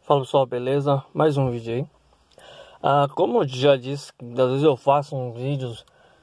Fala pessoal, beleza? Mais um vídeo aí. Como eu já disse, às vezes eu faço uns vídeos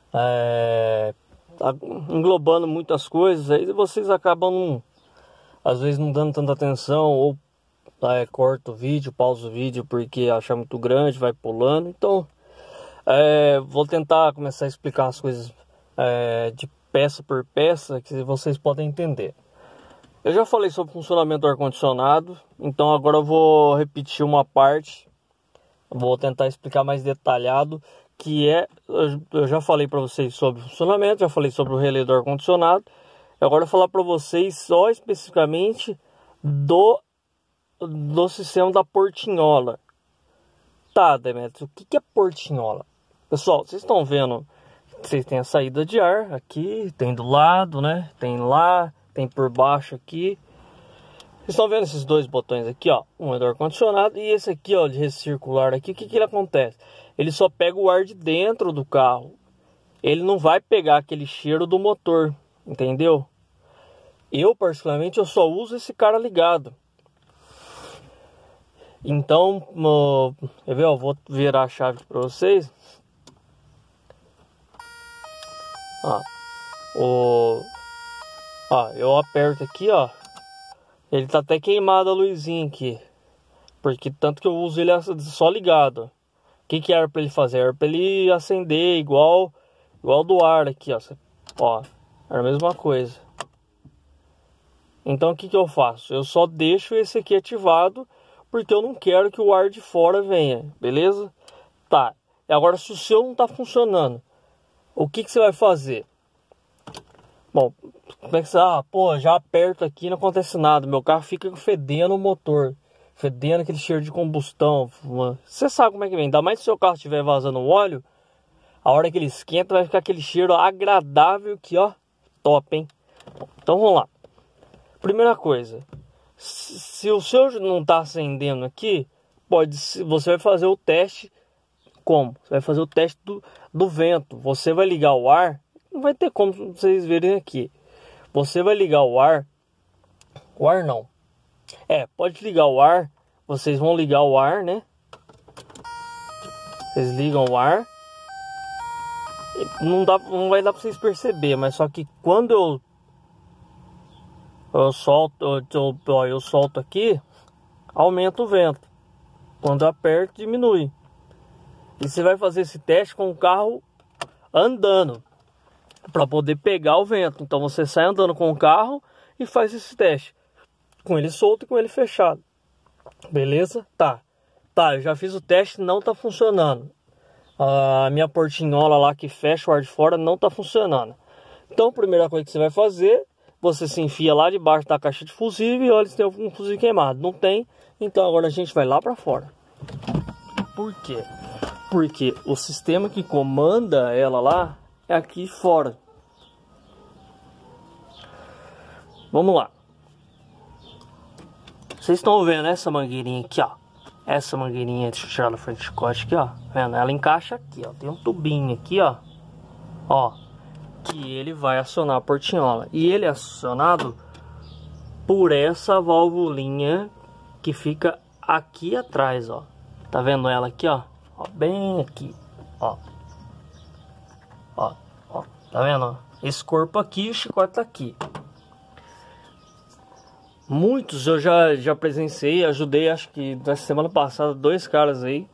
englobando muitas coisas, aí vocês acabam às vezes não dando tanta atenção, ou corta o vídeo, pausa o vídeo porque acha muito grande, vai pulando. Então vou tentar começar a explicar as coisas de peça por peça, que vocês podem entender. Eu já falei sobre o funcionamento do ar-condicionado, então agora eu vou repetir uma parte. Vou tentar explicar mais detalhado, eu já falei para vocês sobre o funcionamento, já falei sobre o relé do ar-condicionado. Agora eu vou falar para vocês só especificamente do sistema da portinhola. Tá, Demetrios, o que é portinhola? Pessoal, vocês estão vendo, vocês têm a saída de ar aqui, tem do lado, né? Tem lá, tem por baixo aqui. Vocês estão vendo esses dois botões aqui, ó? Um é do ar-condicionado e esse aqui, ó, de recircular aqui. O que ele acontece? Ele só pega o ar de dentro do carro. Ele não vai pegar aquele cheiro do motor, entendeu? Eu, particularmente, eu só uso esse cara ligado. Então, quer ver? Eu vou virar a chave para vocês. Eu aperto aqui, ó. Ele tá até queimado a luzinha aqui, porque tanto que eu uso ele só ligado. O que era para ele fazer? Era para ele acender igual do ar aqui, ó. Era a mesma coisa. Então o que eu faço? Eu só deixo esse aqui ativado, porque eu não quero que o ar de fora venha, beleza? Tá. E agora, se o seu não tá funcionando, o que você vai fazer? Bom, como é que você... já aperto aqui, não acontece nada. Meu carro fica fedendo o motor, fedendo aquele cheiro de combustão. Você sabe como é que vem. Ainda mais se o seu carro estiver vazando óleo, a hora que ele esquenta vai ficar aquele cheiro agradável que, ó, top, hein? Então vamos lá. Primeira coisa, se o seu não tá acendendo aqui, você vai fazer o teste. Como? Você vai fazer o teste do vento. Você vai ligar o ar. Não vai ter como vocês verem aqui. Você vai ligar o ar. O ar não. Pode ligar o ar. Vocês vão ligar o ar, né? Vocês ligam o ar. Não vai dar para vocês perceber, mas só que quando eu solto aqui, aumenta o vento. Quando eu aperto, diminui. E você vai fazer esse teste com o carro andando, para poder pegar o vento. Então você sai andando com o carro e faz esse teste, com ele solto e com ele fechado. Beleza? Tá, eu já fiz o teste, não tá funcionando. A minha portinhola lá que fecha o ar de fora não tá funcionando. Então a primeira coisa que você vai fazer, você se enfia lá debaixo da caixa de fusível e olha se tem algum fusível queimado. Não tem, então agora a gente vai lá para fora. Por quê? Porque o sistema que comanda ela lá é aqui fora. Vamos lá. Vocês estão vendo essa mangueirinha aqui, ó? Essa mangueirinha, deixa eu tirar da frente do chicote aqui, ó. Vendo? Ela encaixa aqui, ó. Tem um tubinho aqui, ó. Ó. Que ele vai acionar a portinhola. E ele é acionado por essa valvulinha que fica aqui atrás, ó. Tá vendo ela aqui, ó? Ó, bem aqui, ó. Ó, tá vendo? Esse corpo aqui, o chicote tá aqui. Muitos eu já presenciei, ajudei, acho que na semana passada, 2 caras aí.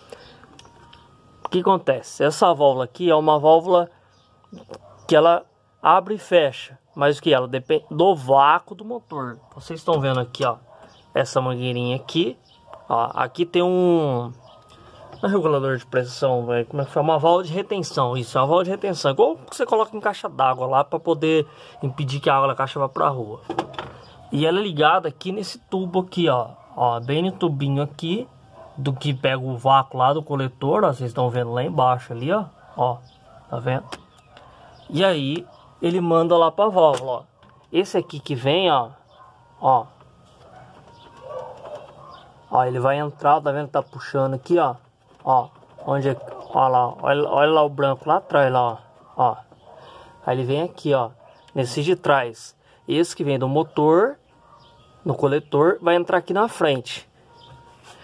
O que acontece? Essa válvula aqui é uma válvula que ela abre e fecha, mas o que? Ela depende do vácuo do motor. Vocês estão vendo aqui, ó, essa mangueirinha aqui, ó, aqui tem um regulador de pressão, velho. Como é que chama? Uma válvula de retenção. Isso, é uma válvula de retenção. Igual que você coloca em caixa d'água lá para poder impedir que a água da caixa vá para a rua. E ela é ligada aqui nesse tubo aqui, ó. Ó, bem no tubinho aqui, do que pega o vácuo lá do coletor, ó. Vocês estão vendo lá embaixo ali, ó. Ó, tá vendo? E aí, ele manda lá para a válvula, ó. Esse aqui que vem, ó. Ó, ele vai entrar, tá vendo? Tá puxando aqui, ó. Ó, onde é, ó lá, olha lá o branco lá atrás, lá, ó. Aí ele vem aqui, ó, nesse de trás. Esse que vem do motor, no coletor, vai entrar aqui na frente.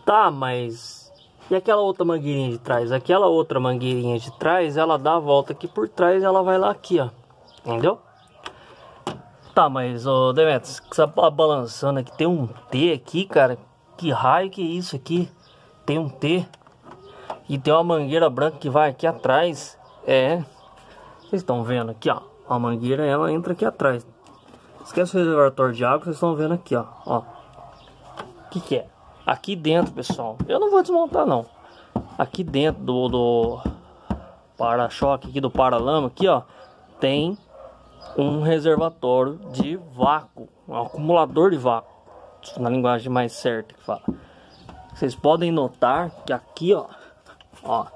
Tá, mas e aquela outra mangueirinha de trás? Aquela outra mangueirinha de trás, ela dá a volta aqui por trás, ela vai lá aqui, ó. Entendeu? Tá, mas, ô Demetrius, que você tá balançando aqui, tem um T aqui, cara. Que raio que é isso aqui? Tem um T. E tem uma mangueira branca que vai aqui atrás. É. Vocês estão vendo aqui, ó. A mangueira, ela entra aqui atrás. Esquece o reservatório de água, vocês estão vendo aqui, ó. Ó. O que é? Aqui dentro, pessoal. Eu não vou desmontar, não. Aqui dentro do para-choque, aqui do para-lama, aqui, ó. Tem um reservatório de vácuo. Um acumulador de vácuo. Na linguagem mais certa que fala. Vocês podem notar que aqui, ó. Ó.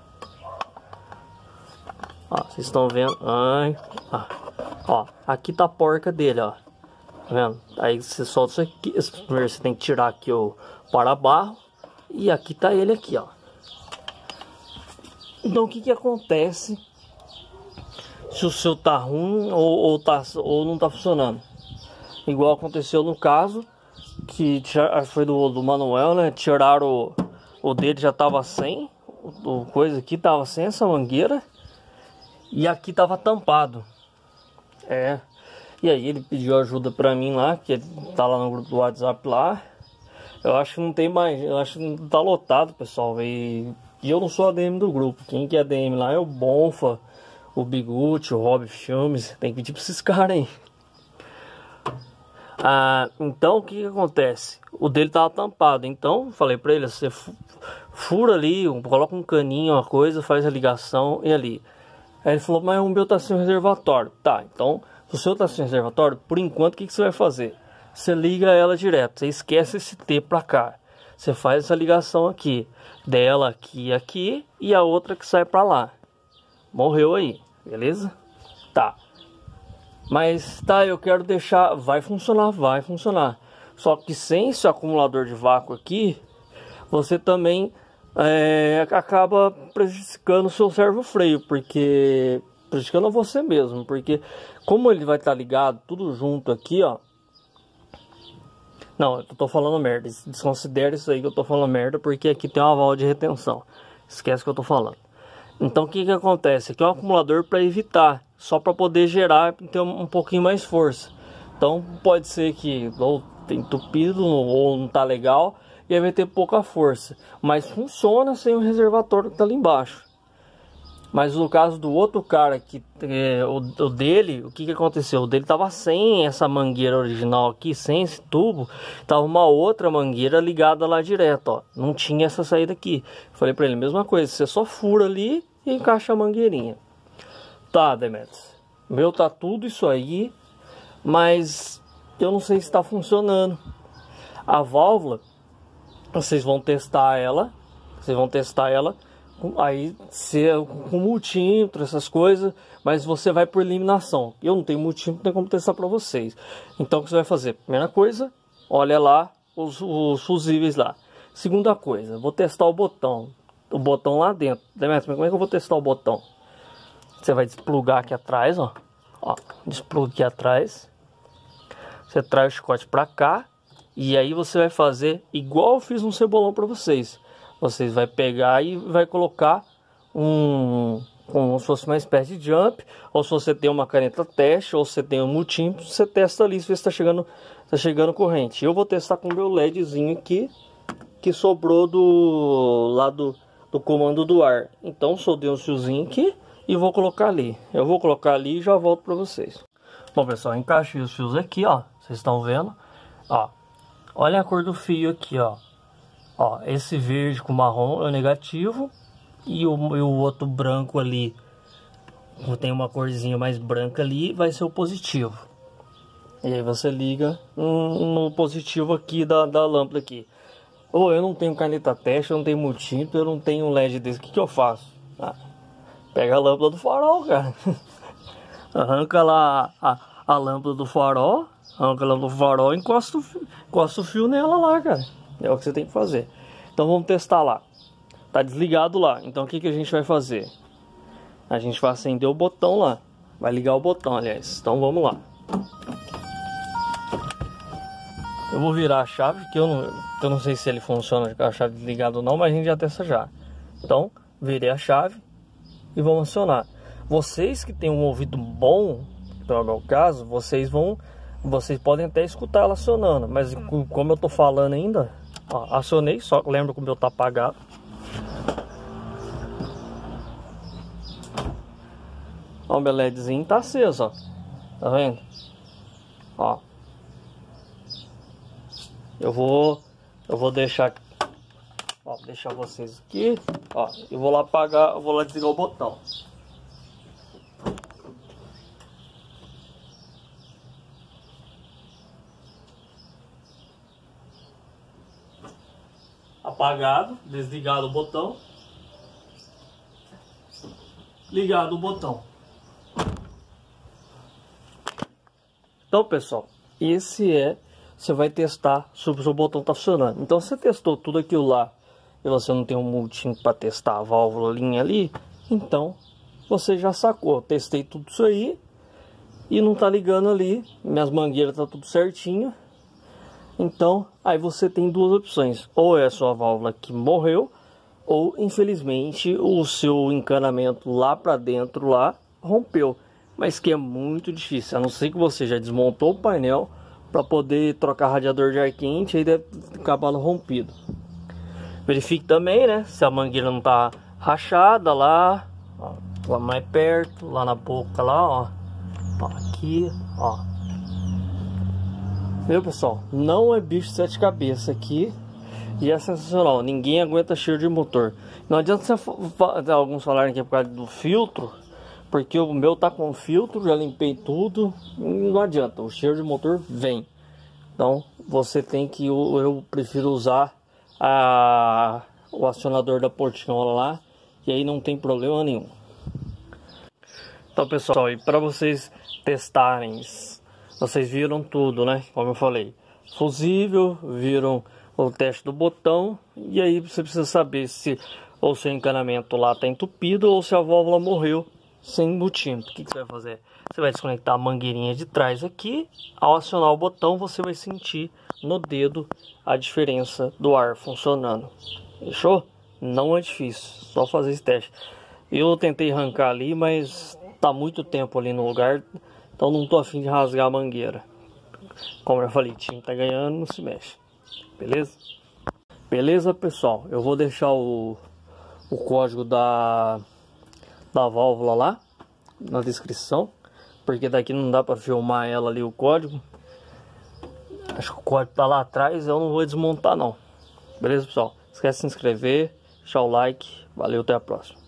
Ó, vocês estão vendo? Ai, ó, aqui tá a porca dele, ó. Tá vendo? Aí você solta isso aqui. Primeiro você tem que tirar aqui o para-barro. E aqui tá ele aqui, ó. Então o que que acontece se o seu tá ruim ou não tá funcionando? Igual aconteceu no caso que foi do Manuel, né? Tiraram o dele, já tava sem. O coisa aqui tava sem essa mangueira. E aqui tava tampado. É. E aí ele pediu ajuda pra mim lá, que ele tá lá no grupo do WhatsApp lá. Eu acho que não tem mais, eu acho que tá lotado, pessoal. E eu não sou ADM do grupo. Quem que é ADM lá é o Bonfa, o Biguti, o Rob Filmes. Tem que pedir pra esses caras aí. Então o que que acontece? O dele tava tampado. Então falei pra ele, você fura ali, coloca um caninho, uma coisa, faz a ligação e ali. Aí ele falou, mas o meu tá sem reservatório. Tá, então, se o seu tá sem reservatório, por enquanto, o que que você vai fazer? Você liga ela direto, você esquece esse T pra cá. Você faz essa ligação aqui, dela aqui, aqui, e a outra que sai pra lá. Morreu aí, beleza? Tá. Mas, tá, eu quero deixar, vai funcionar, vai funcionar. Só que sem esse acumulador de vácuo aqui, você também... acaba prejudicando o seu servo-freio, porque prejudicando a você mesmo, porque como ele vai estar ligado tudo junto aqui, ó. Não, eu tô falando merda, desconsidere isso aí que eu tô falando merda, porque aqui tem uma válvula de retenção, esquece que eu tô falando. Então o que que acontece? Aqui é um acumulador para evitar, só para poder gerar e ter um pouquinho mais força. Então pode ser que ou tem entupido ou não tá legal, e aí vai ter pouca força, mas funciona sem o reservatório que tá ali embaixo. Mas no caso do outro cara, que o dele, o que que aconteceu? O dele tava sem essa mangueira original aqui, sem esse tubo, tava uma outra mangueira ligada lá direto, ó. Não tinha essa saída aqui. Falei pra ele, mesma coisa, você só fura ali e encaixa a mangueirinha. Tá, Demetrius, meu tá tudo isso aí, mas eu não sei se tá funcionando. A válvula, vocês vão testar ela, aí com multímetro, essas coisas, mas você vai por eliminação. Eu não tenho multímetro, não tem como testar para vocês. Então o que você vai fazer? Primeira coisa, olha lá os fusíveis lá. Segunda coisa, vou testar o botão lá dentro. Demetrius, como é que eu vou testar o botão? Você vai desplugar aqui atrás, ó, despluga aqui atrás. Você traz o chicote para cá. E aí você vai fazer igual eu fiz um cebolão para vocês. Vocês vai pegar e vai colocar como se fosse uma espécie de jump. Ou se você tem uma caneta teste, ou se você tem um multímetro, você testa ali se está chegando corrente. Eu vou testar com o meu LEDzinho aqui, que sobrou do lado do comando do ar. Então soldei um fiozinho aqui e vou colocar ali. Eu vou colocar ali e já volto para vocês. Bom pessoal, encaixei os fios aqui, ó. Vocês estão vendo? Ó. Olha a cor do fio aqui, ó. Ó, esse verde com marrom é o negativo. E o outro branco ali, tem uma corzinha mais branca ali, vai ser o positivo. E aí você liga no positivo aqui da lâmpada aqui. Ou eu não tenho caneta teste, eu não tenho multímetro, eu não tenho um LED desse. O que que eu faço? Pega a lâmpada do farol, cara. Arranca lá a lâmpada do farol. Arranca a lâmpada do farol e encosta o fio nela lá, cara. É o que você tem que fazer. Então vamos testar lá. Tá desligado lá. Então o que que a gente vai fazer? A gente vai acender o botão lá. Vai ligar o botão, aliás. Então vamos lá. Eu vou virar a chave, que eu não sei se ele funciona com a chave ligada ou não, mas a gente já testa já. Então, virei a chave e vamos acionar. Vocês que têm um ouvido bom, que é o meu caso, vocês podem até escutar ela acionando, mas como eu tô falando ainda, ó, acionei, só lembra que o meu tá apagado. Ó, o meu LEDzinho tá aceso, ó. Tá vendo? Ó. Eu vou deixar, ó, deixar vocês aqui, ó. Eu vou lá apagar, eu vou lá desligar o botão. Apagado, desligado o botão, ligado o botão. Então, pessoal, você vai testar se o seu botão está funcionando. Então, você testou tudo aquilo lá e você não tem um multímetro para testar a válvula linha ali, então você já sacou. Testei tudo isso aí e não tá ligando ali, minhas mangueiras tá tudo certinho. Então, aí você tem duas opções: ou é a sua válvula que morreu, ou infelizmente o seu encanamento lá para dentro lá rompeu. Mas que é muito difícil, a não ser que você já desmontou o painel para poder trocar radiador de ar quente, aí deve acabar rompido. Verifique também, né, se a mangueira não tá rachada lá, ó, lá mais perto, lá na boca lá, ó, aqui, ó. Meu pessoal, não é bicho de sete cabeças aqui e é sensacional. Ninguém aguenta cheiro de motor. Não adianta alguns falarem que é por causa do filtro, porque o meu tá com filtro, já limpei tudo, não adianta, o cheiro de motor vem. Então você tem que, eu prefiro usar o acionador da portinhola lá, e aí não tem problema nenhum. Então, pessoal, e para vocês testarem, vocês viram tudo, né? Como eu falei, fusível, viram o teste do botão, e aí você precisa saber se ou seu encanamento lá está entupido ou se a válvula morreu sem multímetro. O que você vai fazer? Você vai desconectar a mangueirinha de trás aqui. Ao acionar o botão, você vai sentir no dedo a diferença do ar funcionando. Fechou? Não é difícil, só fazer esse teste. Eu tentei arrancar ali, mas tá muito tempo ali no lugar, então não tô afim de rasgar a mangueira. Como eu falei, o time tá ganhando, não se mexe. Beleza? Beleza, pessoal? Eu vou deixar o código da válvula lá na descrição, porque daqui não dá para filmar ela ali, o código. Acho que o código tá lá atrás, eu não vou desmontar não. Beleza, pessoal? Não esquece de se inscrever, deixar o like. Valeu, até a próxima.